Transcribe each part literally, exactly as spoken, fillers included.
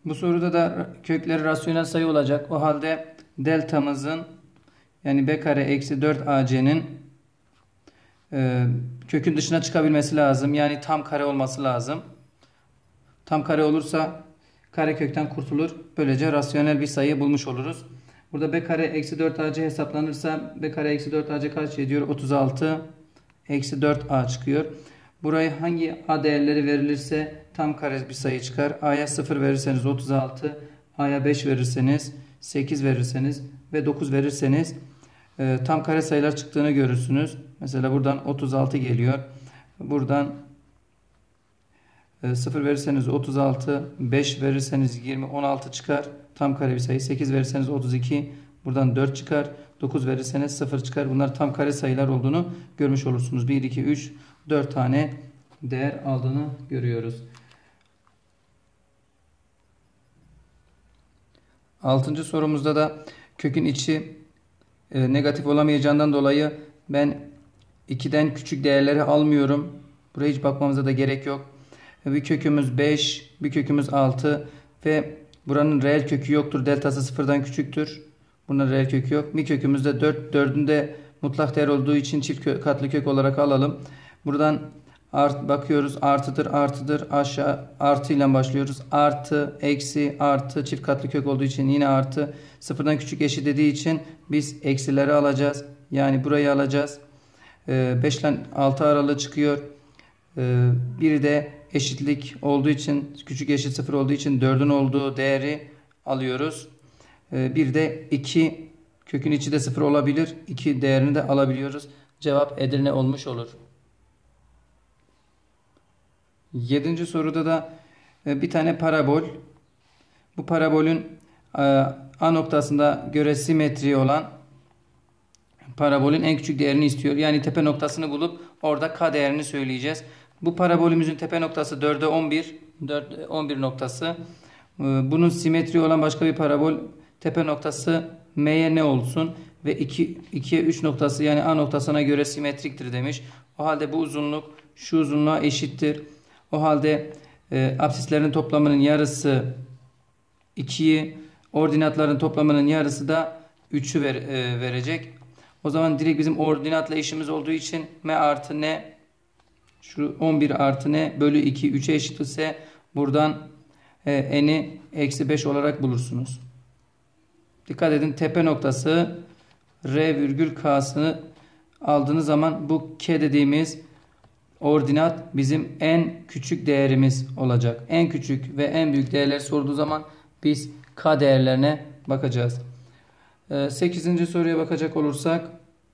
Bu soruda da kökleri rasyonel sayı olacak. O halde deltamızın yani b kare eksi dört a c'nin e, kökün dışına çıkabilmesi lazım. Yani tam kare olması lazım. Tam kare olursa karekökten kurtulur. Böylece rasyonel bir sayı bulmuş oluruz. Burada b kare eksi dört a c hesaplanırsa b kare eksi dört a c kaç ediyor? otuz altı eksi dört a çıkıyor. Buraya hangi a değerleri verilirse tam kare bir sayı çıkar. A'ya sıfır verirseniz otuz altı, A'ya beş verirseniz, sekiz verirseniz ve dokuz verirseniz e, tam kare sayılar çıktığını görürsünüz. Mesela buradan otuz altı geliyor. Buradan e, sıfır verirseniz otuz altı, beş verirseniz yirmi, on altı çıkar. Tam kare bir sayı. sekiz verirseniz otuz iki, buradan dört çıkar. dokuz verirseniz sıfır çıkar. Bunlar tam kare sayılar olduğunu görmüş olursunuz. bir, iki, üç, dört tane değer aldığını görüyoruz. Altıncı sorumuzda da kökün içi e, negatif olamayacağından dolayı ben ikiden küçük değerleri almıyorum. Buraya hiç bakmamıza da gerek yok. Bir kökümüz beş, bir kökümüz altı ve buranın reel kökü yoktur. Deltası sıfırdan küçüktür. Bunun reel kökü yok. Bir kökümüz de dört. dördün de mutlak değer olduğu için çift kö katlı kök olarak alalım. Buradan art bakıyoruz. Artıdır, artıdır. Aşağı artı ile başlıyoruz. Artı, eksi, artı. Çift katlı kök olduğu için yine artı. Sıfırdan küçük eşit dediği için biz eksileri alacağız. Yani burayı alacağız. beş ile altı aralığı çıkıyor. Bir de eşitlik olduğu için, küçük eşit sıfır olduğu için dördün olduğu değeri alıyoruz. Bir de iki, kökün içi de sıfır olabilir. iki değerini de alabiliyoruz. Cevap Edirne olmuş olur. Yedinci soruda da bir tane parabol. Bu parabolün A noktasında göre simetri olan parabolün en küçük değerini istiyor. Yani tepe noktasını bulup orada k değerini söyleyeceğiz. Bu parabolümüzün tepe noktası dörde on bir. dörde on bir noktası. Bunun simetri olan başka bir parabol tepe noktası m'ye ne olsun? Ve iki, ikiye üç noktası yani A noktasına göre simetriktir demiş. O halde bu uzunluk şu uzunluğa eşittir. O halde e, apsislerin toplamının yarısı ikiyi, ordinatların toplamının yarısı da üçü ver, e, verecek. O zaman direkt bizim ordinatla işimiz olduğu için m artı n şu on bir artı n bölü iki üçe eşit ise buradan e, n'i eksi beş olarak bulursunuz. Dikkat edin, tepe noktası r virgül k'sını aldığınız zaman bu k dediğimiz ordinat bizim en küçük değerimiz olacak. En küçük ve en büyük değerler sorduğu zaman biz k değerlerine bakacağız. sekizinci soruya bakacak olursak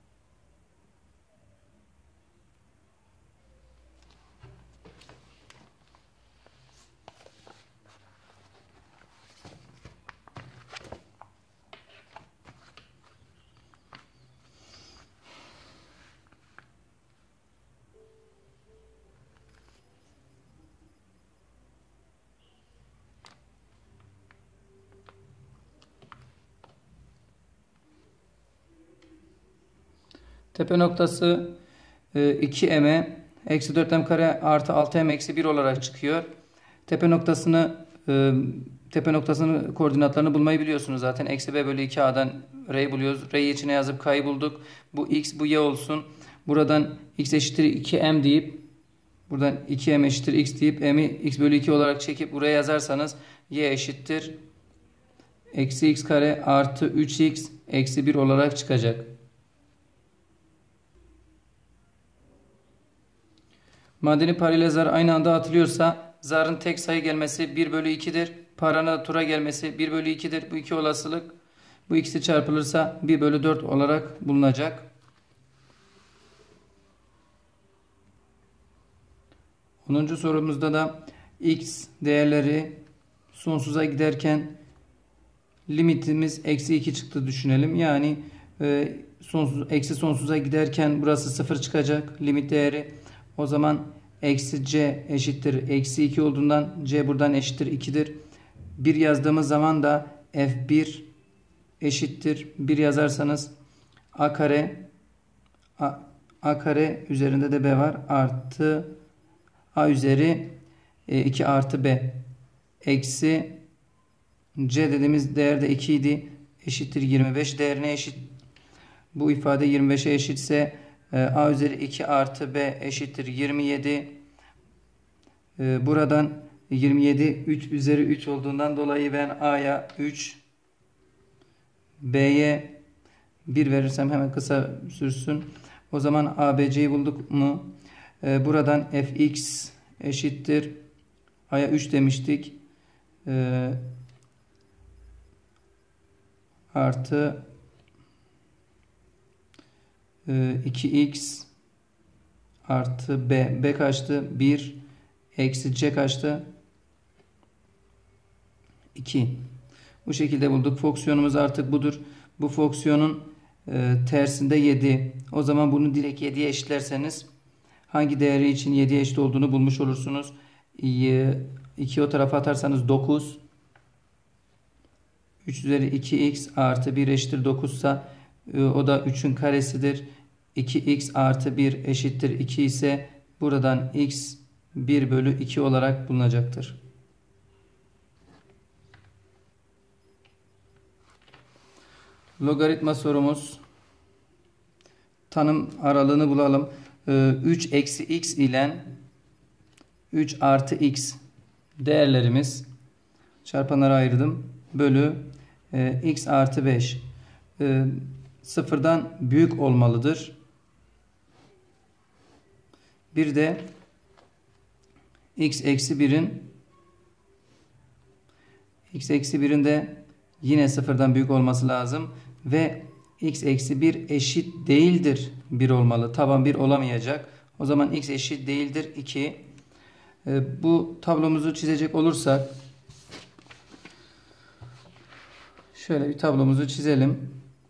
tepe noktası iki m'e eksi dört m kare artı altı m eksi bir olarak çıkıyor. Tepe noktasını tepe noktasının koordinatlarını bulmayı biliyorsunuz zaten. Eksi b bölü iki a'dan r'yi buluyoruz. R'yi içine yazıp k'yı bulduk. Bu x, bu y olsun. Buradan x eşittir iki m deyip buradan iki m eşittir x deyip m'i x bölü iki olarak çekip buraya yazarsanız y eşittir eksi x kare artı üç x eksi bir olarak çıkacak. Madeni para ile zar aynı anda atılıyorsa zarın tek sayı gelmesi bir bölü iki'dir. Paranın tura gelmesi bir bölü iki'dir. Bu iki olasılık. Bu ikisi çarpılırsa bir bölü dört olarak bulunacak. onuncu sorumuzda da x değerleri sonsuza giderken limitimiz eksi iki çıktı düşünelim. Yani e, sonsuz, eksi sonsuza giderken burası sıfır çıkacak limit değeri. O zaman eksi c eşittir eksi iki olduğundan c buradan eşittir iki'dir. bir yazdığımız zaman da f bir eşittir bir yazarsanız a kare a, a kare üzerinde de b var artı a üzeri e, iki artı b eksi C dediğimiz değer de iki idi. Eşittir yirmi beş değerine eşit. Bu ifade yirmi beşe eşitse e, A üzeri iki artı B eşittir yirmi yedi. E, buradan yirmi yedi üç üzeri üç olduğundan dolayı ben A'ya üç, B'ye bir verirsem hemen kısa sürsün. O zaman A B C'yi bulduk mu? E, buradan Fx eşittir. A'ya üç demiştik. E, artı e, iki x artı B. B kaçtı? bir. Eksi C kaçtı? iki. Bu şekilde bulduk. Fonksiyonumuz artık budur. Bu fonksiyonun e, tersinde yedi. O zaman bunu direkt yediye eşitlerseniz hangi değeri için yediye eşit olduğunu bulmuş olursunuz. iki o tarafa atarsanız dokuz. üç üzeri iki x artı bir eşittir dokuz ise o da üçün karesidir. iki x artı bir eşittir iki ise buradan x bir bölü iki olarak bulunacaktır. Logaritma sorumuz. Tanım aralığını bulalım. üç eksi x ile üç artı x değerlerimiz, çarpanlara ayırdım, bölü e, x artı beş e, sıfırdan büyük olmalıdır. Bir de x eksi birin x eksi birin de yine sıfırdan büyük olması lazım ve x eksi bir eşit değildir bir olmalı. Taban bir olamayacak. O zaman x eşit değildir iki. E, bu tablomuzu çizecek olursak şöyle bir tablomuzu çizelim.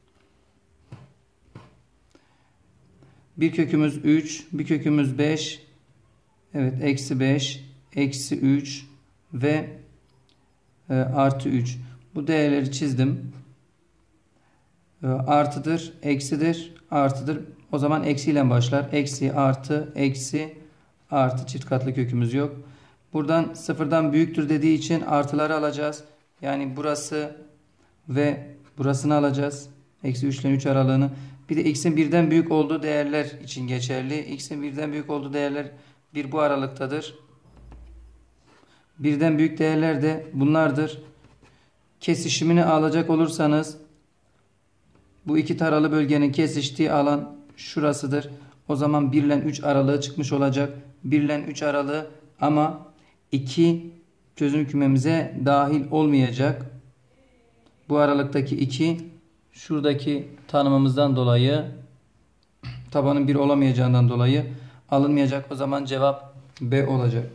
Bir kökümüz üç, bir kökümüz beş. Evet, eksi beş, eksi üç ve e, artı üç. Bu değerleri çizdim. E, artıdır, eksidir, artıdır. O zaman eksiyle başlar. Eksi, artı, eksi, artı, çift katlı kökümüz yok. Buradan sıfırdan büyüktür dediği için artıları alacağız. Yani burası ve burasını alacağız. Eksi üç ile üç aralığını. Bir de x'in birden büyük olduğu değerler için geçerli. X'in birden büyük olduğu değerler bir bu aralıktadır. Birden büyük değerler de bunlardır. Kesişimini alacak olursanız bu iki taralı bölgenin kesiştiği alan şurasıdır. O zaman bir ile üç aralığı çıkmış olacak. bir ile üç aralığı ama iki çözüm kümemize dahil olmayacak. Bu aralıktaki iki şuradaki tanımımızdan dolayı, tabanın bir olamayacağından dolayı alınmayacak. O zaman cevap B olacak.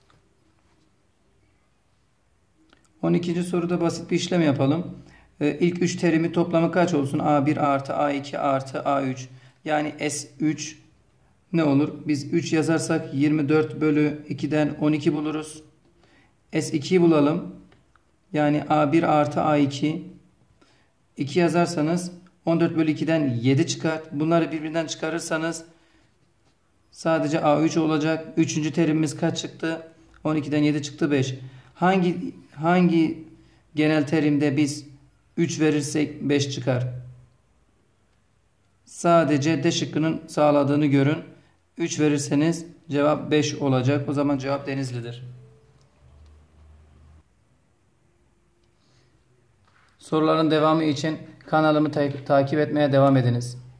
on ikinci soruda basit bir işlem yapalım. Ee, ilk üç terimi toplamı kaç olsun? A bir artı A iki artı A üç. Yani S üç ne olur? Biz üç yazarsak yirmi dört bölü ikiden on iki buluruz. S ikiyi bulalım. Yani A bir artı A iki. iki yazarsanız on dört bölü ikiden yedi çıkar. Bunları birbirinden çıkarırsanız sadece A üç olacak. Üçüncü terimimiz kaç çıktı? on ikiden yedi çıktı, beş. Hangi hangi genel terimde biz üç verirsek beş çıkar? Sadece D şıkkının sağladığını görün. üç verirseniz cevap beş olacak. O zaman cevap Denizli'dir. Soruların devamı için kanalımı ta- takip etmeye devam ediniz.